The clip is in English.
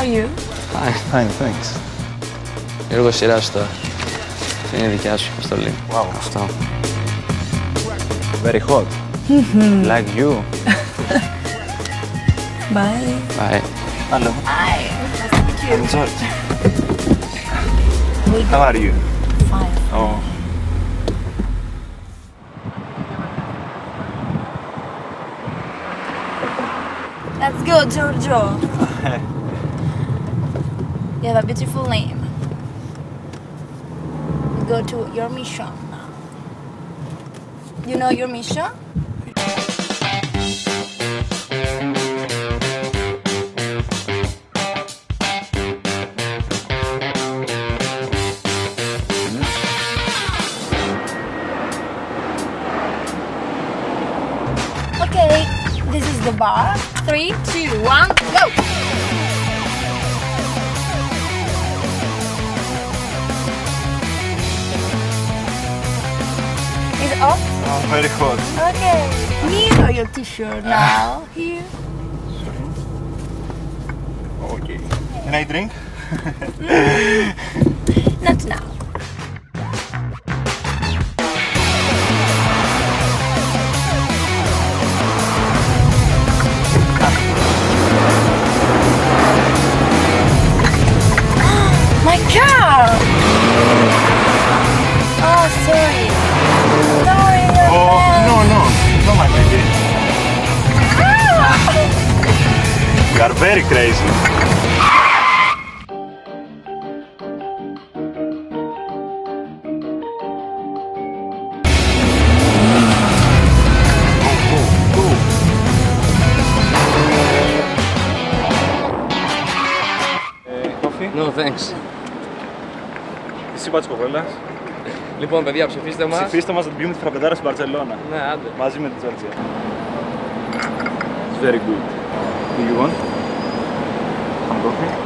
are you? Fine, thanks. Γιώργο, σειράσου τώρα. Είναι δικιά σου αποστολή. Wow. Αυτό. Very hot. Like you. Bye. Bye. Hello. Hi. I'm George. How are you? Fine. Oh. Let's go, Giorgio. You have a beautiful name. Go to your mission now. You know your mission? Okay, this is the bar. 3, 2, 1, go! Is it off? Oh, very hot. Okay. Mirror your t-shirt now. Here. Okay. Can I drink? Not now. My car! Oh, sorry. Sorry, your Oh, friend. no, my baby. Ah! You are very crazy. Go. Coffee? No, thanks. Εσύ είπα της κοπέλας. Λοιπόν, παιδιά, ψηφίστε μας. Ψηφίστε μας να την πιούμε τη φραπεδάρα στην Μπαρτσελώνα. Ναι, άντε. Μαζί με την Τζόρτζια. It's very good. Do you want some coffee?